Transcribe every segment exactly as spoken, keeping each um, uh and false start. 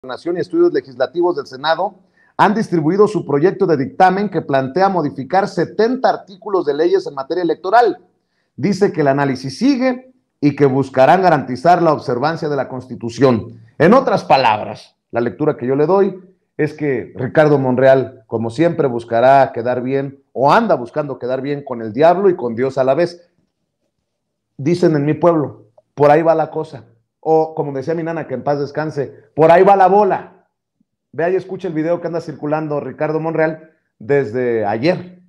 Gobernación y Estudios Legislativos del Senado han distribuido su proyecto de dictamen que plantea modificar setenta artículos de leyes en materia electoral. Dice que el análisis sigue y que buscarán garantizar la observancia de la Constitución. En otras palabras, la lectura que yo le doy es que Ricardo Monreal, como siempre, buscará quedar bien o anda buscando quedar bien con el diablo y con Dios a la vez. Dicen en mi pueblo, por ahí va la cosa. O como decía mi nana, que en paz descanse, por ahí va la bola. Vea y escuche el video que anda circulando Ricardo Monreal desde ayer.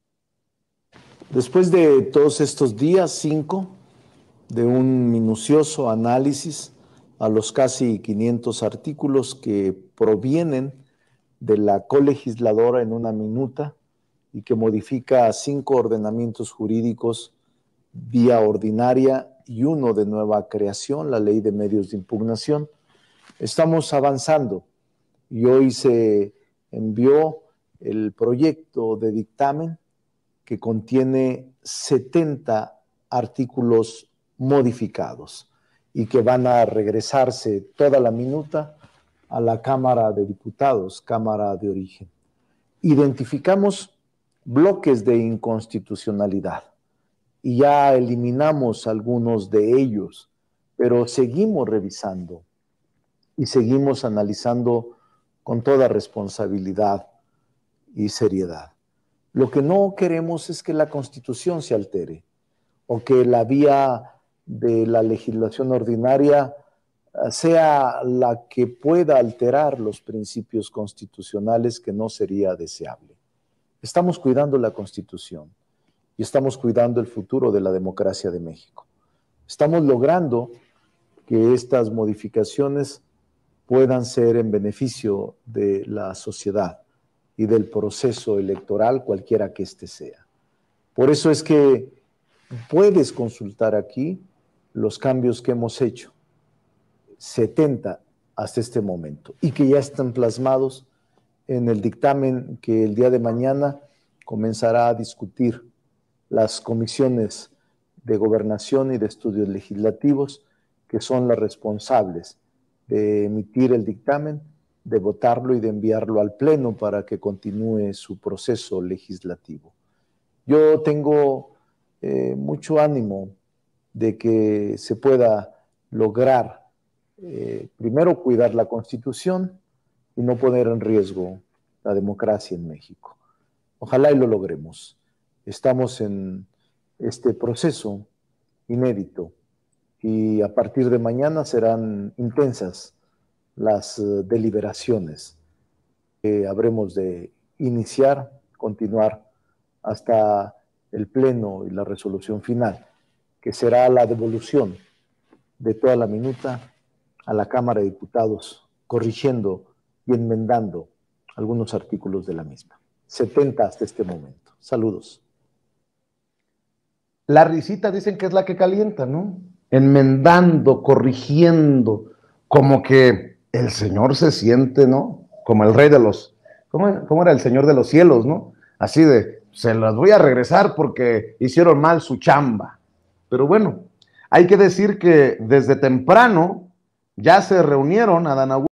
Después de todos estos días, cinco, de un minucioso análisis a los casi quinientos artículos que provienen de la colegisladora en una minuta y que modifica cinco ordenamientos jurídicos vía ordinaria y uno de nueva creación, la Ley de Medios de Impugnación, estamos avanzando y hoy se envió el proyecto de dictamen que contiene setenta artículos modificados y que van a regresarse toda la minuta a la Cámara de Diputados, Cámara de Origen. Identificamos bloques de inconstitucionalidad y ya eliminamos algunos de ellos, pero seguimos revisando y seguimos analizando con toda responsabilidad y seriedad. Lo que no queremos es que la Constitución se altere o que la vía de la legislación ordinaria sea la que pueda alterar los principios constitucionales, que no sería deseable. Estamos cuidando la Constitución y estamos cuidando el futuro de la democracia de México. Estamos logrando que estas modificaciones puedan ser en beneficio de la sociedad y del proceso electoral, cualquiera que éste sea. Por eso es que puedes consultar aquí los cambios que hemos hecho, setenta hasta este momento, y que ya están plasmados en el dictamen que el día de mañana comenzará a discutir las comisiones de gobernación y de estudios legislativos, que son las responsables de emitir el dictamen, de votarlo y de enviarlo al Pleno para que continúe su proceso legislativo. Yo tengo eh, mucho ánimo de que se pueda lograr, eh, primero, cuidar la Constitución y no poner en riesgo la democracia en México. Ojalá y lo logremos. Estamos en este proceso inédito y a partir de mañana serán intensas las uh, deliberaciones que habremos de iniciar, continuar hasta el pleno y la resolución final, que será la devolución de toda la minuta a la Cámara de Diputados, corrigiendo y enmendando algunos artículos de la misma. setenta hasta este momento. Saludos. La risita dicen que es la que calienta, ¿no? Enmendando, corrigiendo, como que el Señor se siente, ¿no? Como el rey de los, ¿cómo, cómo era el Señor de los cielos, ¿no? Así de, se las voy a regresar porque hicieron mal su chamba. Pero bueno, hay que decir que desde temprano ya se reunieron Adán Augusto